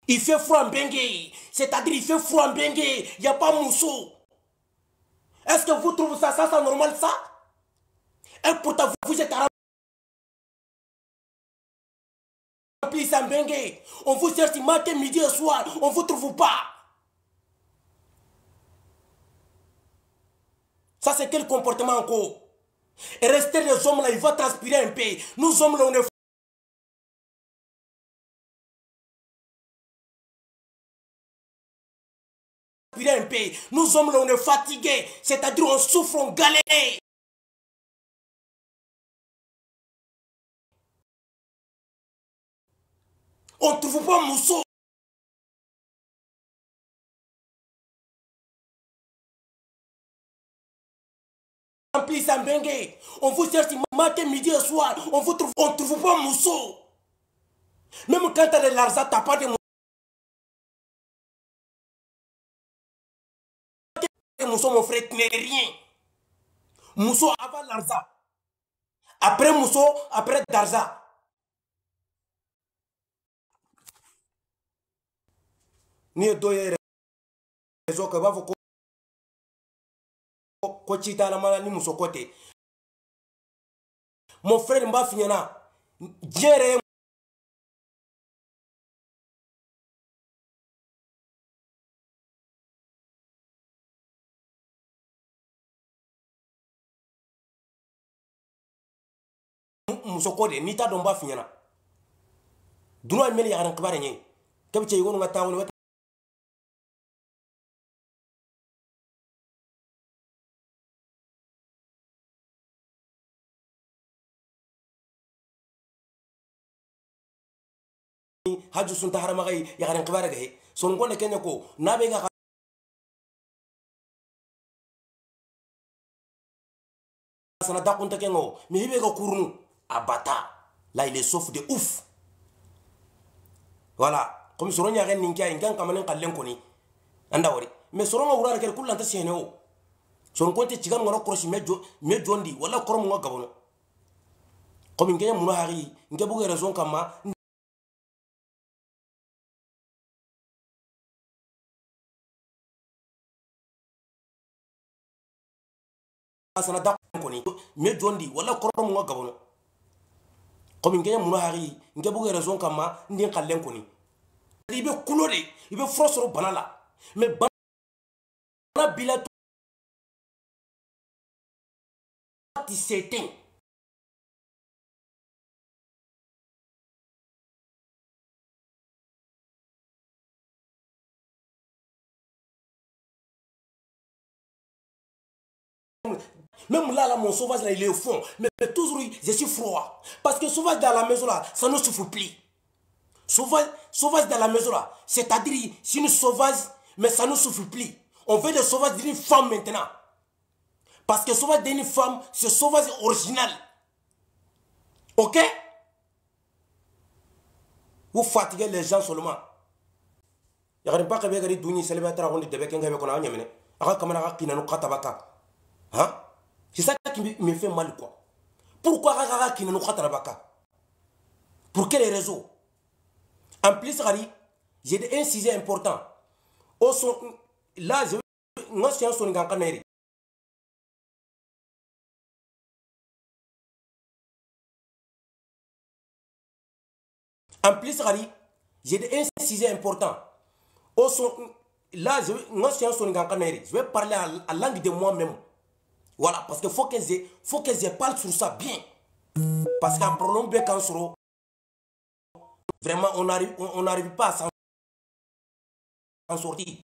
Il fait froid en Bengue. C'est-à-dire, il fait froid en Bengue. Il n'y a pas mousseau. Est-ce que vous trouvez ça normal, ça? Et pourtant, vous êtes rempli en Bengue. On vous cherche matin, midi et soir. On ne vous trouve pas. Ça, c'est quel comportement encore? Et rester les hommes là, il va transpirer un peu. Nous hommes là, on est un peu. Nous hommes là, on est fatigués. C'est-à-dire, on souffre, on galère. On ne trouve pas mousseau. Rempli en Bengue. On vous cherche matin, midi et soir. On ne trouve pas mousseau. Même quand tu as de l'argent, tu n'as pas de mousseau, mon frère, tu n'es rien. Mousseau avant l'argent. Après mousseau, après d'argent. Ni ye dɔ ye réseau kan u b'a fɔ ko ci t'a la mana ni muso ko tɛ. Mon frère n b'a f'i ɲɛna diɲɛ yɛrɛ ye muso ko de n'i t'a dɔn n b'a f'i ɲɛna dunan ye mɛli yagaran kibaru ɲɛ k'e bɛ cɛ i ko ka taa wolo haju sunta haramaga yagaran kibaru kɛ sɔn ko ne kɛɲɛ ko n'a bɛ ka sana da kun tɛ kɛ ŋɔ mais i bɛ ka kurunu a bata là il est sauf de ouf voilà comme sɔrɔ ɲagɛ nin kɛ in kan kamanen kallen kɔni anda wari mais sɔrɔ ŋa wurare kɛ kullanta sɛnɛ o sɔrɔ ko tɛ cigan ŋɔnɔ kɔrɔsi me jondi wala kɔrɔ mun ka gabono comme ngɛ mun hari ngɛ bugu raison kama sana da kɔni me jondi wala kɔrɔ mun ka gabono comme ngɛ mun hari ngɛ bugu raison kama ndin kallen kɔni i bɛ kulo de i bɛ fura sɔrɔ bana la mais bana bila ti seten même là, mon sauvage, là, il est au fond. Mais toujours, je suis froid. Parce que sauvage dans la maison, là, ça ne souffre plus. Sauvage dans la maison, là, c'est-à-dire, c'est une sauvage, mais ça ne souffre plus. On veut des sauvages d'une femme maintenant. Parce que sauvage d'une femme, c'est sauvage original. Ok? Vous fatiguez les gens seulement. Il n'y a pas que vous avez dit célibataire, on dit que vous avez dit hein? C'est ça qui me fait mal, quoi. Pourquoi Rara qui ne nous pas? Pour quelle raison? En plus, j'ai un sujet important. Là, je vais son gankaneri. En plus, j'ai un sujet important. Là, je vais parler à langue de moi-même. Voilà, parce qu'il faut que je parle sur ça bien. Parce qu'un problème, quand vraiment, on n'arrive pas à s'en sortir.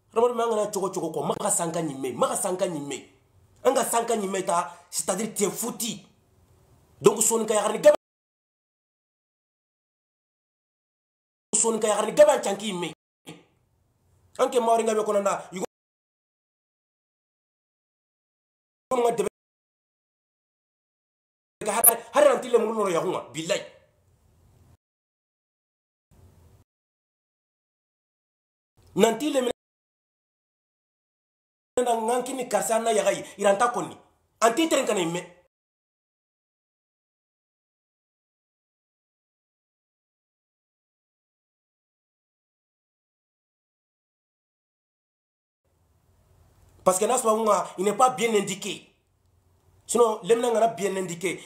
Ramon mangana choco choco ko maka sanka nyime maka sanka nyime anga sanka nyime ta c'est-à-dire tu es foutu donc son ka yarni gaba son ka yarni gaba chanki nyime anke mawri ngabe ko nanda yugo nga debe ka har antile mu no yahunga billahi nantile nganki ni karsana yagai iranta konni anti tren kan imme parce que nasba il n'est pas bien indiqué sinon lemna ngana bien indiqué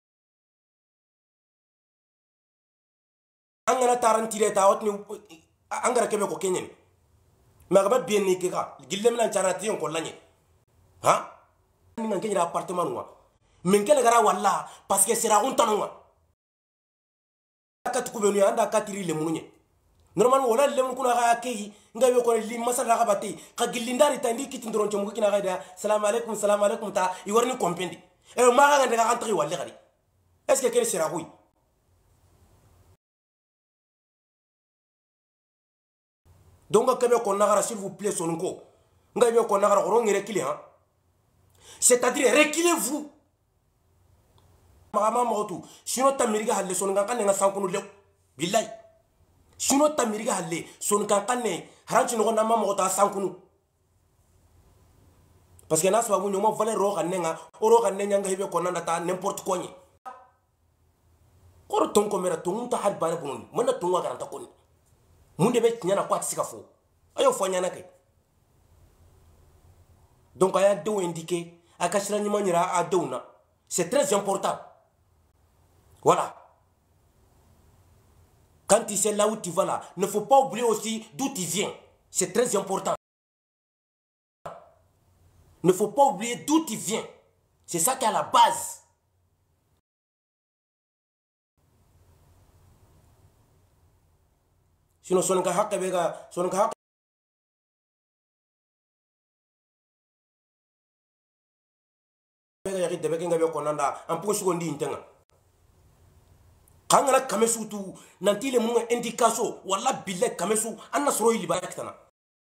angana tarantire ta hotni angara kebe ko kenyen magaba bien ni keka gillem lan charati on ko lanye ha ni ngan kenya appartement wa men kele gara walla parce que sera on tanwa aka tukubenu anda katiri le munye normalement wala le mun kuna ga kei ngabe ko li masala ga bati ka gillindari tandi kitin doron chomu kina ga da salam alaikum ta i warni kompendi e ma ga ngande ga antri walle gari est ce que kele sera hui donc kebe ko nagara s'il vous plaît sonko ngabe ko nagara ko ngere kili ha c'est-à-dire reculez-vous mama motu sino tamiriga halle songa kan nga sankunu lew billahi sino tamiriga halle songa kan ne haranchi no na mama mota sankunu parce que nasba bu nyoma valeur ro kan nga oro kan ne nga hebe ko nanda ta n'importe quoi ni koro ton ko mera ton ta hal bana bunun mana ton wa garanta ko munde be nyana ko atsika fo ayo fo nyana ke donc aya do indiqué akashira nyima nyira a dona c'est très important voilà quand tu sais là où tu vas là ne faut pas oublier aussi d'où tu viens c'est très important ne faut pas oublier d'où tu viens c'est ça qui est à la base sinon sonka hakka bega sonka hakka bega yaki debe kenga be konanda en poche ko ndi intenga kangala kamesu tu nanti le munga indication wala bille kamesu anna soro ili bayaktana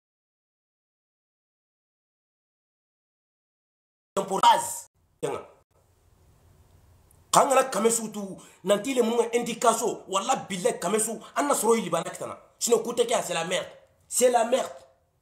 pour base tenga kangala kamesu tu nanti le munga indication wala bille kamesu anna soro ili bayaktana sinon kuteke c'est la merde c'est la merde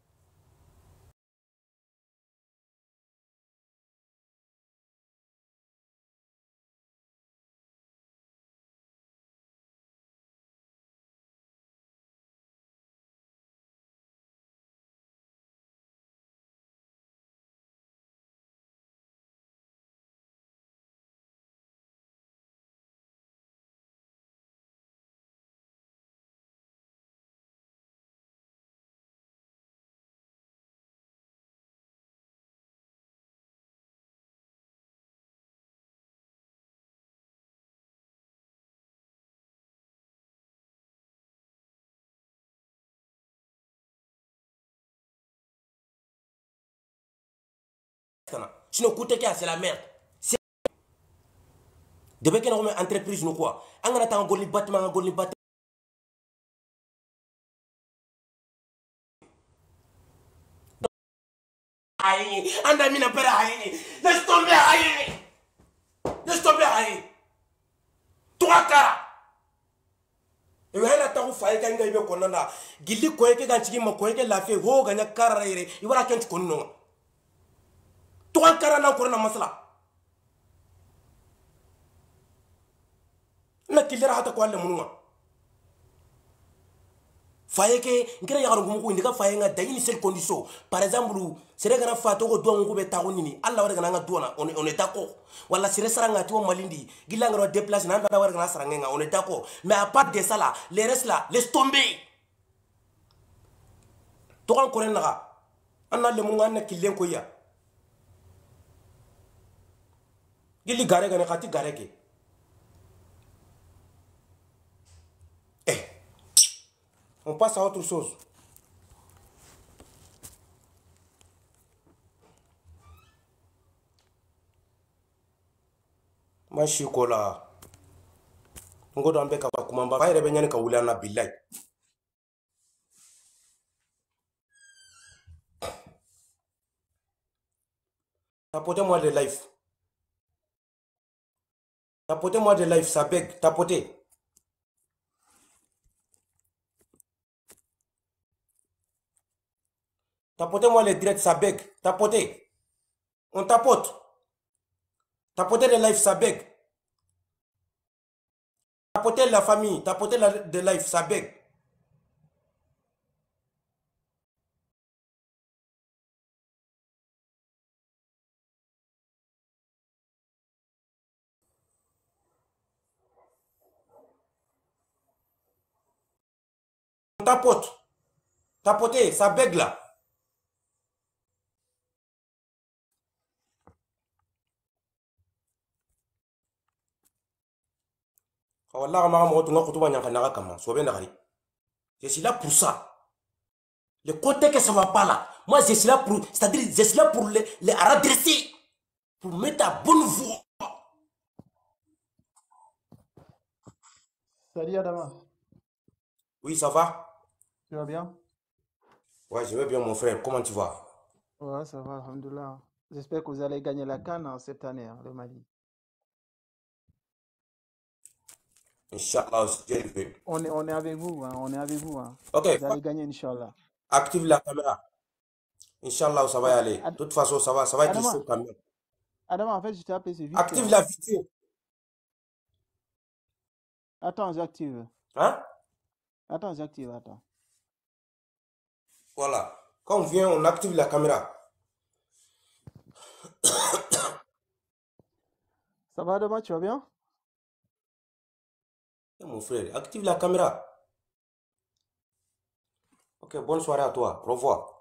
sinon kuteke c'est la merde de be kena ko entreprise no quoi angana ta ngoli bâtiment ngoli bâtiment aïe anda mina pera aïe laisse tomber aïe toi kara e wala ta ko faye kan ngai be ko nanda gilli ko yake gan cigi ma ko yake lafe ho ganya kara yere i wara kan ko no toi kara na ko na masala na kilera hata ko alle munuma faye ke ngere ya ngarugo ko indika faye nga da une seule condition par exemple sere gana fato ko do ngo be ta ko nini alla wara gana nga dona on est d'accord wala sere saranga to malindi gilla ngaro déplacer na da wara gana saranga nga on est d'accord mais à part de ça là les restes là laisse tomber to kan ko renga anna le munga na killen ko ya gilli gare gana khati gare ke on passe à autre chose. Mashikola. Ngodo ambe ka kumamba. Bayre benyani ka wulana billahi. Tapotez-moi des lives. Tapotez-moi des lives, ça bug. Tapotez. Tapotez-moi les directs, ça bug. Tapotez. On tapote. Tapotez les lives, ça bug. Tapotez la famille. Tapotez des lives, ça bug. On tapote. Tapotez, ça bug là. Je suis là pour ça. Le côté que ça ne va pas là. Moi, je suis là pour. C'est-à-dire, je suis là pour les redresser. Pour mettre à bonne voie. Salut Adama. Oui, ça va? Tu vas bien? Ouais, je vais bien, mon frère. Comment tu vas? Ouais, ça va, alhamdoulilah. J'espère que vous allez gagner la CAN cette année, hein, le Mali. Inch'Allah, si Dieu le veut. On est avec vous, hein, on est avec vous. Hein. Ok. Vous allez gagner, Inch'Allah. Active la caméra. Inch'Allah, ça va y aller. De toute façon, ça va être Adama, chaud quand même. Adama, en fait, je t'ai appelé, c'est vite. Active la vidéo. Attends, j'active. Hein? Attends, j'active, attends. Voilà. Quand on vient, on active la caméra. Ça va, Adama, tu vas bien? Mon frère, active la caméra. Ok, bonne soirée à toi. Au revoir.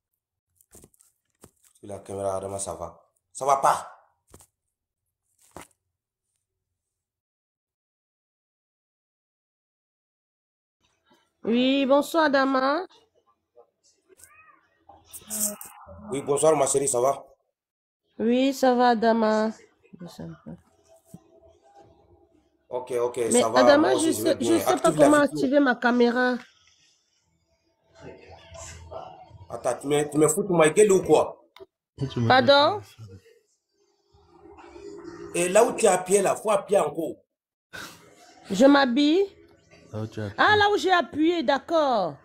La caméra, Adama, ça va. Ça va pas. Oui, bonsoir Adama. Oui, bonsoir ma chérie, ça va? Oui, ça va Adama. Ok, Mais ça va. Adama, Moi aussi, je vais bien. je sais pas Active la comment vidéo. activer ma caméra. Attends, tu me fous pour ma gueule ou quoi? Pardon? Et là où tu as appuyé, là, faut appuyer encore. Je m'habille. Ah, là où j'ai appuyé, d'accord.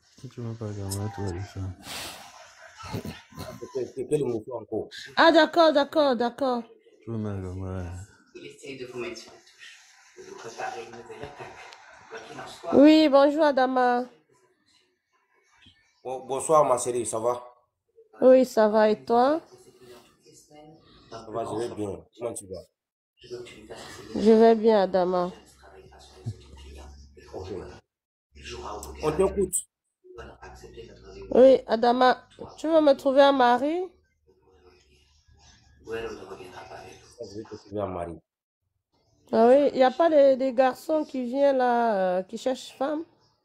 Ah, d'accord. Il essaye de vous mettre sur la touche, de vous préparer une nouvelle attaque. Quoi qu'il en soit. Oui, bonjour Adama. Bonsoir ma chérie, ça va? Oui, ça va et toi? Ça va, je vais bien. Comment tu vas? Je vais bien Adama. Ok. On t'écoute. Oui, Adama, tu veux me trouver un mari? Je vais te trouver un mari. Ah oui, il n'y a pas des garçons qui viennent là, qui cherchent femme?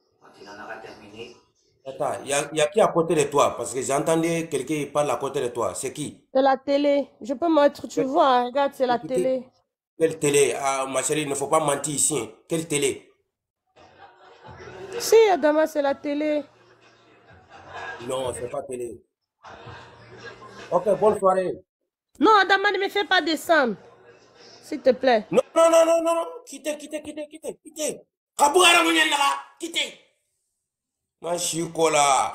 Attends, il y a qui à côté de toi? Parce que j'ai entendu quelqu'un qui parle à côté de toi. C'est qui? C'est la télé. Je peux mettre, tu vois, hein, regarde, c'est la télé. Quelle télé? Ah, ma chérie, il ne faut pas mentir ici. Hein. Quelle télé? Si, Adama, c'est la télé. Non, c'est pas télé. Ok, bonne soirée. Non, Adama, ne me fais pas descendre. S'il te plaît. Non. Quittez. Kabouara Mouniandala, quittez. Machikola.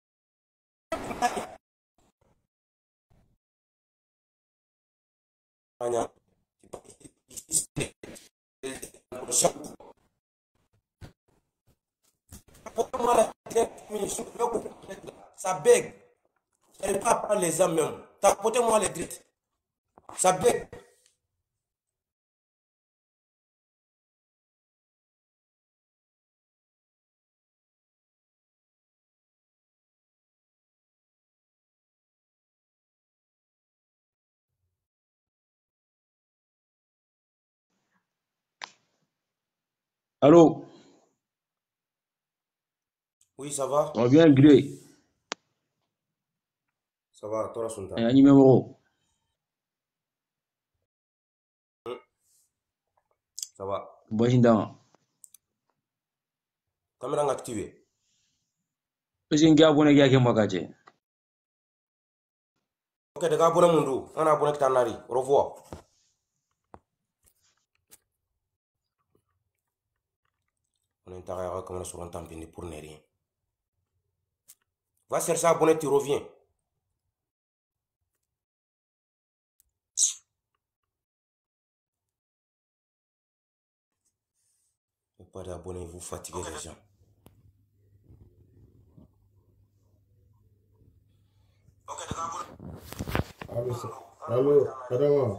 Ça bègue. Elle n'est pas prendre les âmes même. Tapotez-moi les drittes. Ça bègue. Allô? Oui, ça va? On vient gré. Ça va, toi, Sunta. Un numéro. Ça va. Bajinda. Caméra activée. Parce que abonné qui a magaje. Ok, de abonné Mundo. On a abonné Tanari. Au revoir. On est intérieur comme on se rend pour ne rien. Va chercher abonné, tu reviens. Pas d'abonnés, vous fatiguez les gens. Allô, Adama.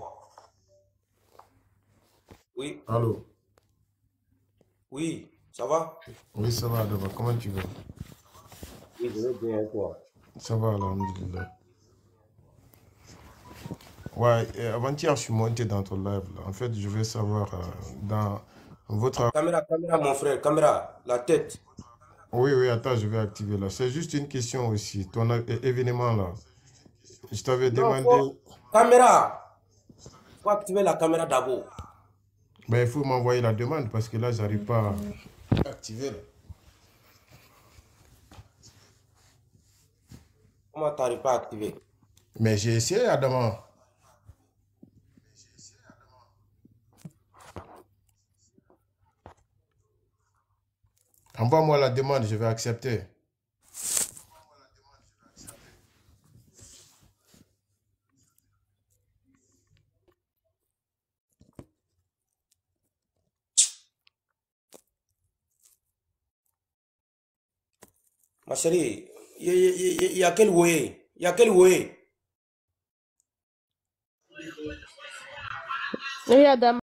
Oui, Allô. oui, ça va? Oui, ça va, Adama. Comment tu vas? Oui, je vais bien, et toi? Ça va, alhamdulillah. Ouais, avant-hier, je suis monté dans ton live, là. En fait, je veux savoir, dans votre... Caméra, mon frère, caméra, la tête. Oui, oui, attends, je vais activer là. C'est juste une question aussi. Ton événement, là. Je t'avais Non, demandé... caméra. Faut activer la caméra d'abord. Ben, il faut m'envoyer la demande parce que là, j'arrive pas à activer, là. Comment t'arrives pas à activer? Mais j'ai essayé, Adama. Envoie-moi la demande, je vais accepter. Ma chérie, il y a quel way? Il y a quel way? Oui, Adam.